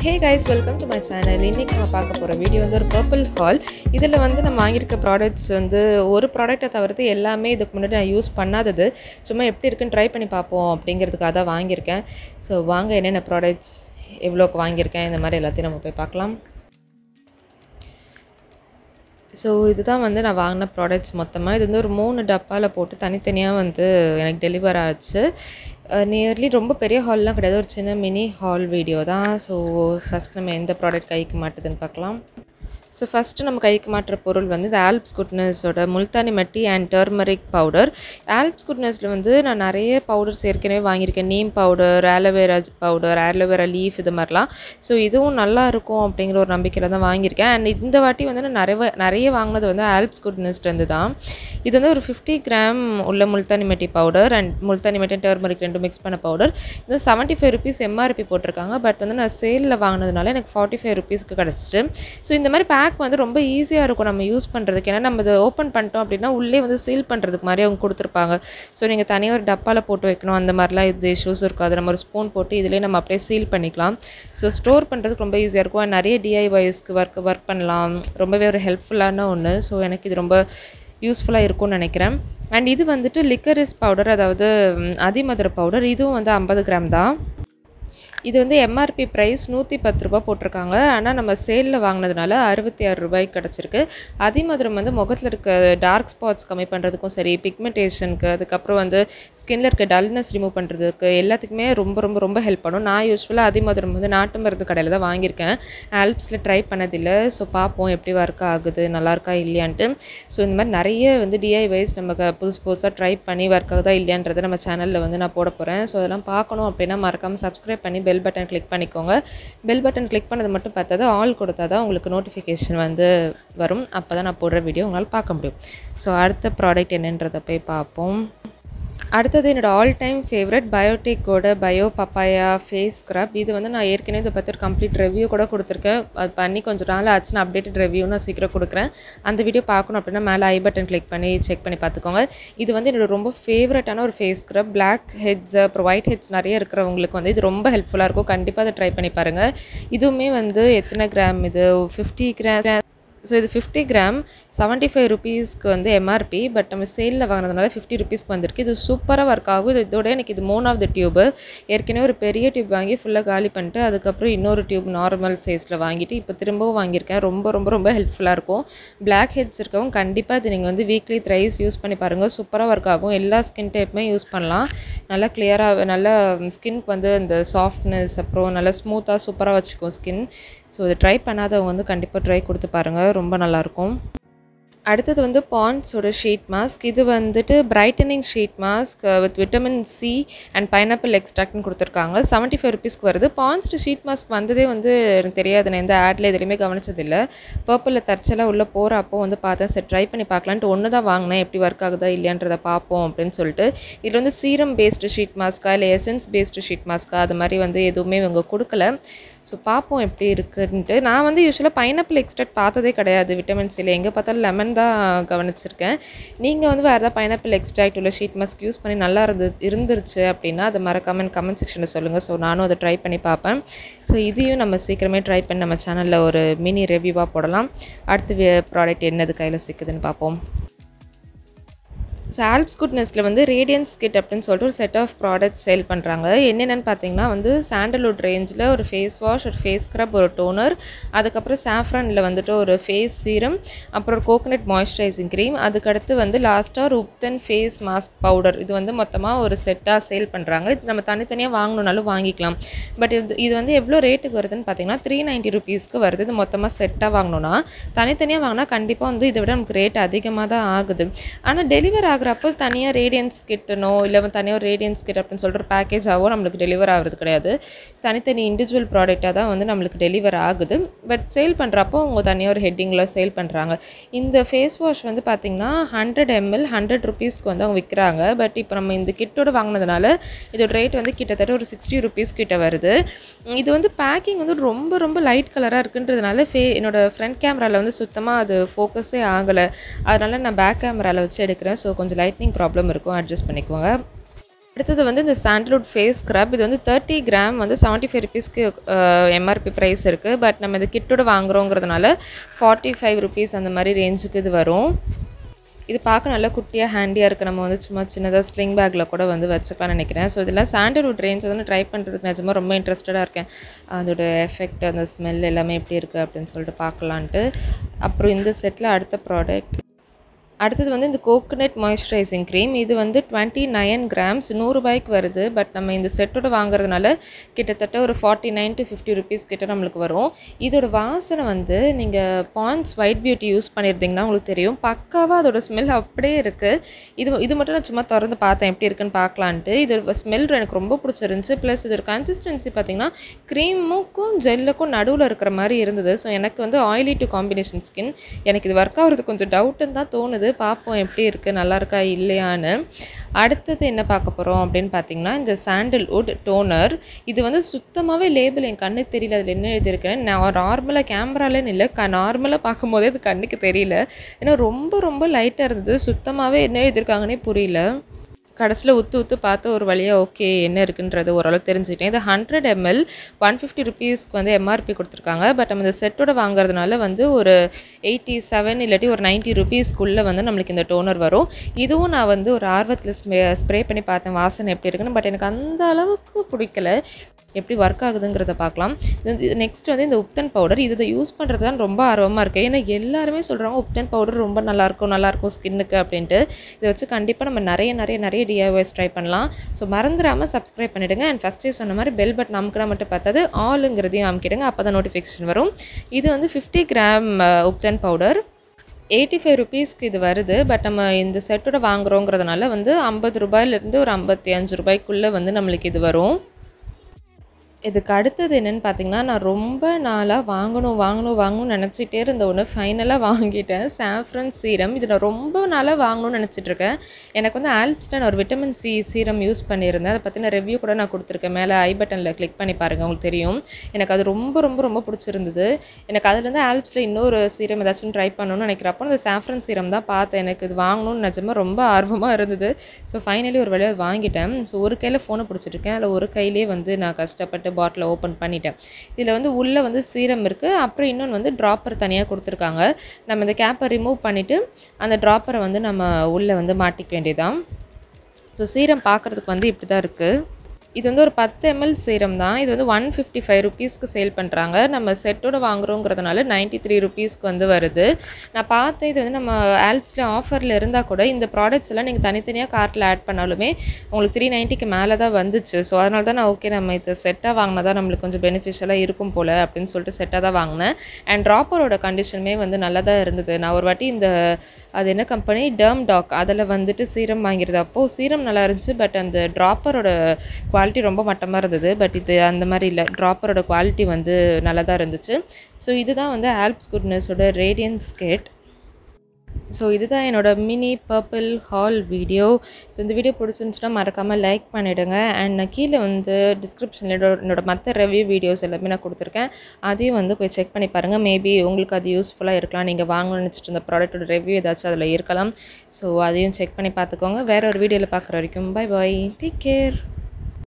Hey guys, welcome to my channel. இன்னைக்கு நம்ம பார்க்க போற வீடியோ வந்து ஒரு Purplle haul. இதில வந்து நான் வாங்கியிருக்க ப்ராடக்ட்ஸ் வந்து ஒரு ப்ராடக்ட்டை தவிர்த்து எல்லாமே இதுக்கு முன்னாடி நான் யூஸ் பண்ணாதது. சும்மா எப்படி இருக்குன்னு ட்ரை பண்ணி பார்ப்போம் அப்படிங்கிறதுக்காக தான் வாங்கியிருக்கேன். ஸோ வாங்க என்னென்ன ப்ராடக்ட்ஸ் எவ்வளோக்கு வாங்கியிருக்கேன் இந்த மாதிரி எல்லாத்தையும் நம்ம போய் பார்க்கலாம். ஸோ இதுதான் வந்து நான் வாங்கின ப்ராடக்ட்ஸ் மொத்தமாக. இது வந்து ஒரு 3 டப்பாவில் போட்டு தனித்தனியாக வந்து எனக்கு டெலிவர் ஆச்சு. நியர்லி ரொம்ப பெரிய ஹால்லாம் கிடையாது, ஒரு சின்ன மினி ஹால் வீடியோ தான். ஸோ ஃபஸ்ட் நம்ம எந்த ப்ராடக்ட் கைக்கு மாட்டுதுன்னு பார்க்கலாம். ஸோ ஃபஸ்ட்டு நம்ம கைக்கு மாட்டுற பொருள் வந்து இந்த ஆல்ப்ஸ் குட்னஸோட Multani mitti and turmeric powder. Alps குட்னஸில் வந்து நான் நிறைய பவுடர்ஸ் ஏற்கனவே வாங்கியிருக்கேன். Neem powder, aloe vera powder, aloe vera leaf இது மாதிரிலாம். ஸோ இதுவும் நல்லா இருக்கும் அப்படிங்கிற ஒரு நம்பிக்கையில் தான் வாங்கியிருக்கேன். அண்ட் இந்த வாட்டி வந்து நான் நிறைய வாங்கினது வந்து ஆல்ப்ஸ் குட்னஸ்லேருந்து தான். இது வந்து ஒரு 50 கிராம் உள்ள Multani mitti powder and Multani mitti turmeric ரெண்டும் மிக்ஸ் பண்ண பவுடர். இது 75 ருபீஸ் எம்ஆர்பி போட்டிருக்காங்க. பட் வந்து நான் சேலில் வாங்கினதுனால எனக்கு 45 ருபீஸ்க்கு கிடச்சிச்சு. ஸோ இந்த மாதிரி பேக் வந்து ரொம்ப ஈஸியாக இருக்கும் நம்ம யூஸ் பண்ணுறதுக்கு. ஏன்னா நம்ம இதை ஓப்பன் பண்ணிட்டோம் அப்படின்னா உள்ளே வந்து சீல் பண்ணுறதுக்கு மாதிரி அவங்க கொடுத்துருப்பாங்க. ஸோ நீங்கள் தனியாக ஒரு டப்பாவில் போட்டு வைக்கணும் அந்த மாதிரிலாம் இது இஷ்யூஸ் இருக்காது. நம்ம ஒரு ஸ்பூன் போட்டு இதிலே நம்ம அப்படியே சீல் பண்ணிக்கலாம். ஸோ ஸ்டோர் பண்ணுறதுக்கு ரொம்ப ஈஸியாக இருக்கும். நிறைய டிஐஒய்ஸ்க்கு ஒர்க் பண்ணலாம். ரொம்பவே ஒரு ஹெல்ப்ஃபுல்லான ஒன்று. ஸோ எனக்கு இது ரொம்ப யூஸ்ஃபுல்லாக இருக்கும்னு நினைக்கிறேன். அண்ட் இது வந்துட்டு லிக்கரிஸ் பவுடர், அதாவது அதிமதுர பவுடர். இதுவும் வந்து 50 கிராம் தான். இது வந்து எம்ஆர்பி ப்ரைஸ் 110 ரூபா போட்டிருக்காங்க. ஆனால் நம்ம சேலில் வாங்கினதுனால 66 ரூபாய்க்கு கிடச்சிருக்கு. அதிமதுரம் வந்து முகத்தில் இருக்க டார்க் ஸ்பாட்ஸ் கம்மி பண்ணுறதுக்கும் சரி, பிக்மெண்டேஷனுக்கு, அதுக்கப்புறம் வந்து ஸ்கின்னில் இருக்க டல்னஸ் ரிமூவ் பண்ணுறதுக்கு எல்லாத்துக்குமே ரொம்ப ரொம்ப ரொம்ப ஹெல்ப் பண்ணும். நான் யூஸ்வலாக அதிமதுரம் வந்து நாட்டு மருந்து கடையில் தான் வாங்கியிருக்கேன். ஆல்ப்ஸில் ட்ரை பண்ணதில்லை. ஸோ பார்ப்போம் எப்படி ஒர்க் ஆகுது, நல்லாயிருக்கா இல்லையான்ட்டு. ஸோ இந்த மாதிரி நிறைய வந்து டிஐவைஸ் நம்ம புதுசாக ட்ரை பண்ணி ஒர்க் ஆகுதா இல்லையான்றதை நம்ம சேனலில் வந்து நான் போட போகிறேன். ஸோ அதெல்லாம் பார்க்கணும் அப்படின்னா மறக்காமல் சப்ஸ்கிரைப் பண்ணி பெல் பட்டன் கிளிக் பண்ணிக்கோங்க. பெல் பட்டன் கிளிக் பண்ணது மட்டும் பார்த்தாது, ஆல் கொடுத்தா தான் உங்களுக்கு நோட்டிஃபிகேஷன் வந்து வரும். அப்போ தான் நான் போடுற வீடியோ உங்களால் பார்க்க முடியும். ஸோ அடுத்த ப்ராடக்ட் என்னன்றதை போய் பார்ப்போம். அடுத்தது என்னோட ஆல் டைம் ஃபேவரட் பயோட்டிக்கோட பயோ பப்பாயா ஃபேஸ் ஸ்க்ரப். இது வந்து நான் ஏற்கனவே இதை பற்றி ஒரு கம்ப்ளீட் ரிவ்யூ கூட கொடுத்துருக்கேன். அது பண்ணி கொஞ்சம் நாள் ஆச்சுன்னா அப்டேட்டட் ரிவ்யூ நான் சீக்கிரம் கொடுக்குறேன். அந்த வீடியோ பார்க்கணும் அப்படின்னா மேலே ஐ பட்டன் கிளிக் பண்ணி செக் பண்ணி பார்த்துக்கோங்க. இது வந்து என்னோட ரொம்ப ஃபேவரட்டான ஒரு ஃபேஸ் ஸ்க்ரப். பிளாக் ஹெட்ஸ் அப்புறம் ஒயிட் ஹெட்ஸ் நிறைய இருக்கிறவங்களுக்கு வந்து இது ரொம்ப ஹெல்ப்ஃபுல்லாக இருக்கும். கண்டிப்பாக அதை ட்ரை பண்ணி பாருங்கள். இதுவுமே வந்து எத்தனை கிராம், இது 50 கிராம். ஸோ இது 50 கிராம் 75 ருபீஸ்க்கு வந்து எம்ஆர்பி. பட் நம்ம சேலில் வாங்கினதுனால 50 ருபீஸ்க்கு வந்திருக்கு. இது சூப்பராக ஒர்க் ஆகும். இதோட எனக்கு இது 3வது டியூபு. ஏற்கனவே ஒரு பெரிய டியூப் வாங்கி ஃபுல்லாக காலி பண்ணிட்டு அதுக்கப்புறம் இன்னொரு டியூப் நார்மல் சைஸில் வாங்கிட்டு இப்போ திரும்பவும் வாங்கியிருக்கேன். ரொம்ப ரொம்ப ரொம்ப ஹெல்ப்ஃபுல்லாக இருக்கும். பிளாக் ஹெட்ஸ் இருக்கவும் கண்டிப்பாக இது நீங்கள் வந்து வீக்லி த்ரைஸ் யூஸ் பண்ணி பாருங்கள். சூப்பராக ஒர்க் ஆகும். எல்லா ஸ்கின் டைப்புமே யூஸ் பண்ணலாம். நல்லா கிளியராக, நல்லா ஸ்கின்க்கு வந்து இந்த சாஃப்ட்னஸ் அப்புறம் நல்லா ஸ்மூத்தாக சூப்பராக வச்சுக்கும் ஸ்கின். ஸோ இதை ட்ரை பண்ணாதவங்க வந்து கண்டிப்பாக ட்ரை கொடுத்து பாருங்கள். ரொம்ப நல்லாயிருக்கும். அடுத்தது வந்து பாண்ட்ஸோட ஷீட் மாஸ்க். இது வந்துட்டு brightening sheet mask with vitamin C and pineapple எக்ஸ்ட்ராக்ட்னு கொடுத்துருக்காங்க. 75 ருபீஸ்க்கு வருது. பாண்ட்ஸ் ஷீட் மாஸ்க் வந்ததே வந்து எனக்கு தெரியாது. நான் எந்த ஆட்ல எதுலையுமே கவனிச்சதில்லை. பர்பிளில் தற்செல்லாம் உள்ளே போகிறப்போ வந்து பார்த்தேன். சரி ட்ரை பண்ணி பார்க்கலான்ட்டு ஒன்று தான் வாங்கினேன். எப்படி ஒர்க் ஆகுதா இல்லையான்றதை பார்ப்போம் அப்படின்னு சொல்லிட்டு. இதில் வந்து சீரம் பேஸ்டு ஷீட் மாஸ்க்கா இல்லை எசன்ஸ் பேஸ்டு ஷீட் மாஸ்க்கா அது மாதிரி வந்து எதுவுமே இவங்க கொடுக்கல. ஸோ பார்ப்போம் எப்படி இருக்குன்ட்டு. நான் வந்து யூஸ்வலாக பைனாப்பிள் எக்ஸ்ட்ராக்ட் பார்த்ததே கிடையாது விட்டமின் சியில். எங்கே பார்த்தாலும் லெமன் தான் கவனிச்சிருக்கேன். நீங்கள் வந்து வேறு ஏதாவது பைனாப்பிள் எக்ஸ்ட்ராக்ட் உள்ள ஷீட் மாஸ்க் யூஸ் பண்ணி நல்லா இருந்துருச்சு அப்படின்னா அதை மறக்காமல் கமெண்ட் செக்ஷனில் சொல்லுங்கள். ஸோ நானும் அதை ட்ரை பண்ணி பார்ப்பேன். ஸோ இதையும் நம்ம சீக்கிரமே ட்ரை பண்ணி நம்ம சேனலில் ஒரு மினி ரிவ்யூவாக போடலாம். அடுத்த ப்ராடக்ட் என்னது கையில் சிக்குதுன்னு பார்ப்போம். ஸோ ஆல்ப்ஸ் குட்னஸில் வந்து ரேடியன்ஸ் கிட் அப்படின்னு சொல்லிட்டு ஒரு செட் ஆஃப் ப்ராடக்ட்ஸ் சேல் பண்ணுறாங்க. என்னென்னு பார்த்தீங்கன்னா வந்து சாண்டல்வுட் ரேஞ்சில் ஒரு ஃபேஸ் வாஷ், ஒரு ஃபேஸ் ஸ்க்ரப், ஒரு டோனர், அதுக்கப்புறம் சாஃப்ரானில் வந்துட்டு ஒரு ஃபேஸ் சீரம், அப்புறம் கோகோனட் மாய்ஸ்சரைசிங் க்ரீம், அதுக்கடுத்து வந்து லாஸ்ட்டாக ஒரு உப்டன் ஃபேஸ் மாஸ்க் பவுடர். இது வந்து மொத்தமாக ஒரு செட்டாக சேல் பண்ணுறாங்க. இது நம்ம தனித்தனியாக வாங்கணுன்னாலும் வாங்கிக்கலாம். பட் இது வந்து எவ்வளோ ரேட்டுக்கு வருதுன்னு பார்த்தீங்கன்னா 390 ருபீஸ்க்கு வருது. இது மொத்தமாக செட்டாக வாங்கணுன்னா. தனித்தனியாக வாங்கினா கண்டிப்பாக வந்து இதை விட நமக்கு ரேட் அதிகமாக தான் ஆகுது. ஆனால் டெலிவர் ஆகுறப்போ தனியாக ரேடியன்ஸ் கிட்டனோ இல்லை தனியாக ஒரு ரேடியன்ஸ் கிட் அப்படின்னு சொல்லிட்டு ஒரு பேக்கேஜாகவோ நம்மளுக்கு டெலிவர் ஆகிறது கிடையாது. தனித்தனி இண்டிவிஜுவல் ப்ராடக்டாக தான் வந்து நம்மளுக்கு டெலிவர் ஆகுது. பட் சேல் பண்ணுறப்போ அவங்க தனியாக ஒரு ஹெட்டிங்கில் சேல் பண்ணுறாங்க. இந்த ஃபேஸ் வாஷ் வந்து பார்த்திங்கன்னா 100 ml 100 ருபீஸ்க்கு வந்து அவங்க விற்கிறாங்க. பட் இப்போ நம்ம இந்த கிட்டோட வாங்கினதுனால இதோட ரேட் வந்து கிட்டத்தட்ட ஒரு 60 ருபீஸ் கிட்ட வருது. இது வந்து பேக்கிங் வந்து ரொம்ப ரொம்ப லைட் கலராக இருக்குன்றதுனால என்னோட ஃப்ரண்ட் கேமராவில் வந்து சுத்தமாக அது ஃபோக்கஸே ஆகலை. அதனால் நான் பேக் கேமராவில் வச்சு எடுக்கிறேன். ஸோ கொஞ்சம் லைட்னிங் ப்ராப்ளம் இருக்கும், அட்ஜஸ்ட் பண்ணிக்குவாங்க. அடுத்தது வந்து இந்த சாண்டல்வுட் ஃபேஸ் ஸ்க்ரப். இது வந்து 30 கிராம் வந்து 75 ருபீஸ்க்கு எம்ஆர்பி ப்ரைஸ் இருக்குது. பட் நம்ம இது கிட்டோட வாங்குறோங்கிறதுனால 45 ருபீஸ் அந்த மாதிரி ரேஞ்சுக்கு இது வரும். இது பார்க்க நல்லா குட்டியாக ஹேண்டியாக இருக்குது. நம்ம வந்து சும்மா சின்னதாக ஸ்லிங் பேக்கில் கூட வந்து வச்சுக்கலாம்னு நினைக்கிறேன். ஸோ இதெல்லாம் சாண்டல்வுட் ரேஞ்ச் வந்து ட்ரை பண்ணுறதுக்கு நிஜமாக ரொம்ப இன்ட்ரெஸ்டடாக இருக்கேன். அதோட எஃபெக்ட், அந்த ஸ்மெல் எல்லாமே எப்படி இருக்குது அப்படின்னு சொல்லிட்டு பார்க்கலான்ட்டு. அப்புறம் இந்த செட்டில் அடுத்த ப்ராடக்ட். அடுத்தது வந்து இந்த கோகோனட் மாய்ஸ்சரைசிங் க்ரீம். இது வந்து 29 கிராம்ஸ் 100 ரூபாய்க்கு வருது. பட் நம்ம இந்த செட்டோட வாங்குறதுனால கிட்டத்தட்ட ஒரு 49 to 50 ருபீஸ் கிட்ட நம்மளுக்கு வரும். இதோட வாசனை வந்து நீங்கள் பாண்ட்ஸ் ஒயிட் பியூட்டி யூஸ் பண்ணியிருந்தீங்கன்னா உங்களுக்கு தெரியும். பக்காவாக அதோட ஸ்மெல் அப்படியே இருக்குது. இது மட்டும் நான் சும்மா திறந்து பார்த்தேன் எப்படி இருக்குன்னு பார்க்கலான்ட்டு. இதோட ஸ்மெல் எனக்கு ரொம்ப பிடிச்சிருந்துச்சு. ப்ளஸ் இதோட கன்சிஸ்டன்சி பார்த்திங்கன்னா க்ரீமுக்கும் ஜெல்லுக்கும் நடுவில் இருக்கிற மாதிரி இருந்தது. ஸோ எனக்கு வந்து ஆயிலி டு காம்பினேஷன் ஸ்கின். எனக்கு இது ஒர்க் ஆகுறது கொஞ்சம் டவுட்டுன்னு தான் தோணுது. பார்ப்போம் எப்படி இருக்குது, நல்லா இருக்கா இல்லையான்னு. அடுத்தது என்ன பார்க்க போகிறோம் அப்படின்னு பார்த்தீங்கன்னா இந்த சாண்டல்வுட் டோனர். இது வந்து சுத்தமாகவே லேபிள் என் கண்ணுக்கு தெரியல அதில் என்ன எழுதியிருக்கேன். நான் நார்மலாக கேமராலன்னு இல்லை, நார்மலாக பார்க்கும்போதே அது கண்ணுக்கு தெரியல. ஏன்னா ரொம்ப ரொம்ப லைட்டாக இருந்தது. சுத்தமாகவே என்ன எழுதியிருக்காங்கன்னே புரியல. கடைசியில் ஊற்று பார்த்து ஒரு வழியாக ஓகே என்ன இருக்குன்றது ஓரளவுக்கு தெரிஞ்சுக்கிட்டேன். இது 100 ml 150 ருபீஸ்க்கு வந்து எம்ஆர்பி கொடுத்துருக்காங்க. பட் நம்ம இந்த செட்டோட வாங்குறதுனால வந்து ஒரு 87 இல்லாட்டி ஒரு 90 ருபீஸ்க்குள்ளே வந்து நம்மளுக்கு இந்த டோனர் வரும். இதுவும் நான் வந்து ஒரு ஆர்வத்தில் ஸ்ப்ரே பண்ணி பார்த்தேன் வாசனை எப்படி இருக்குன்னு. பட் எனக்கு அந்த அளவுக்கு பிடிக்கல. எப்படி ஒர்க் ஆகுதுங்கிறத பார்க்கலாம். நெக்ஸ்ட் வந்து இந்த உப்டன் பவுடர். இதை யூஸ் பண்ணுறது தான் ரொம்ப ஆர்வமாக இருக்குது. ஏன்னா எல்லாருமே சொல்கிறாங்க உப்டன் பவுடர் ரொம்ப நல்லாயிருக்கும் ஸ்கின்னுக்கு அப்படின்ட்டு. இதை வச்சு கண்டிப்பாக நம்ம நிறைய டிஐஒய்ஸ் ட்ரை பண்ணலாம். ஸோ மறந்துடாமல் சப்ஸ்கிரைப் பண்ணிவிடுங்க. அண்ட் ஃபஸ்ட்டே சொன்ன மாதிரி பெல் பட்டன் அமுக்கினா மட்டும் பார்த்தாது ஆளுங்கிறதையும் அமுக்கிடுங்க. அப்போ தான் நோட்டிஃபிகேஷன் வரும். இது வந்து 50 கிராம் உப்டன் பவுடர் 85 ருபீஸ்க்கு இது வருது. பட் நம்ம இந்த செட்டோட வாங்குறோங்கிறதுனால வந்து 50 ரூபாயிலிருந்து ஒரு 55 ரூபாய்க்குள்ளே வந்து நம்மளுக்கு இது வரும். இதுக்கு அடுத்தது என்னென்னு பார்த்தீங்கன்னா, நான் ரொம்ப நாளாக வாங்கணும்னு நினச்சிட்டே இருந்த ஒன்று ஃபைனலாக வாங்கிட்டேன். Saffron serum. இது நான் ரொம்ப நாளாக வாங்கணும்னு நினச்சிட்ருக்கேன். எனக்கு வந்து ஆல்ப்ஸில் நான் ஒரு விட்டமின் சி சீரம் யூஸ் பண்ணியிருந்தேன். அதை பற்றின ரிவ்யூ கூட நான் கொடுத்துருக்கேன். மேலே ஐ பட்டனில் கிளிக் பண்ணி பாருங்கள், உங்களுக்கு தெரியும். எனக்கு அது ரொம்ப பிடிச்சிருந்தது. எனக்கு அதுலேருந்து ஆல்ப்ஸில் இன்னொரு சீரம் ஏதாச்சும் ட்ரை பண்ணணும்னு நினைக்கிறப்போ அந்த சாஃப்ரன் சீரம் தான் பார்த்தேன். எனக்கு இது வாங்கணும்னு நிஜமாக ரொம்ப ஆர்வமாக இருந்தது. ஸோ ஃபைனலி ஒரு வழியாக வாங்கிட்டேன். ஸோ ஒரு கையில் ஃபோனை பிடிச்சிருக்கேன். அதில் ஒரு கையிலே வந்து நான் கஷ்டப்பட்டு பாட்டிலை ஓப்பன் பண்ணிட்டேன். இதில் வந்து உள்ளே வந்து சீரம் இருக்குது. அப்புறம் இன்னொன்று வந்து ட்ராப்பர் தனியாக கொடுத்துருக்காங்க. நம்ம இந்த கேப்பை ரிமூவ் பண்ணிவிட்டு அந்த ட்ராப்பரை வந்து நம்ம உள்ளே வந்து மாட்டிக்க வேண்டியதான். ஸோ சீரம் பார்க்குறதுக்கு வந்து இப்படி தான் இருக்குது. இது வந்து ஒரு 10 ml சீரம் தான். இது வந்து 155 ருபீஸ்க்கு சேல் பண்ணுறாங்க. நம்ம செட்டோட வாங்குறோங்கிறதுனால 93 ருபீஸ்க்கு வந்து வருது. நான் பார்த்தேன் இது வந்து நம்ம ஆல்ப்ஸில் ஆஃபரில் இருந்தால் கூட இந்த ப்ராடக்ட்ஸ் எல்லாம் நீங்கள் தனித்தனியாக கார்ட்டில் ஆட் பண்ணாலுமே உங்களுக்கு 390க்கு மேலே தான் வந்துச்சு. ஸோ அதனால தான் நான் ஓகே நம்ம இது செட்டாக வாங்கினா தான் நம்மளுக்கு கொஞ்சம் பெனிஃபிஷியலாக இருக்கும் போல் அப்படின்னு சொல்லிட்டு செட்டாக தான் வாங்கினேன். அண்ட் ட்ராப்பரோட கண்டிஷனுமே வந்து நல்லா தான் இருந்தது. நான் ஒரு வாட்டி இந்த அது என்ன கம்பெனி டர்ம் டாக் அதில் வந்துட்டு சீரம் வாங்கியிருது. அப்போது சீரம் நல்லா இருந்துச்சு. பட் அந்த ட்ராப்பரோட குவாலிட்டி ரொம்ப மட்டமாக இருந்தது. பட் இது அந்த மாதிரி இல்லை. ட்ராப்பரோட குவாலிட்டி வந்து நல்லா தான் இருந்துச்சு. ஸோ இதுதான் வந்து ஆல்ப்ஸ் குட்னஸோட ரேடியன்ஸ் கிட். ஸோ இதுதான் என்னோட mini purple haul video. So இந்த வீடியோ பிடிச்சிருந்துச்சுன்னா மறக்காமல் லைக் பண்ணிவிடுங்க. அண்ட் நான் கீழே வந்து டிஸ்கிரிப்ஷனில் என்னோட மற்ற ரிவ்யூ வீடியோஸ் எல்லாமே நான் கொடுத்துருக்கேன். அதையும் வந்து போய் செக் பண்ணி பாருங்கள். மேபி உங்களுக்கு அது யூஸ்ஃபுல்லாக இருக்கலாம். நீங்கள் வாங்கணும்னு நினச்சிட்டு இருந்த ப்ராடக்ட்டோட ரிவ்யூ ஏதாச்சும் அதில் இருக்கலாம். ஸோ அதையும் செக் பண்ணி பார்த்துக்கோங்க. வேறு ஒரு வீடியோவில் பார்க்குற வரைக்கும் பை பாய், டேக் கேர்.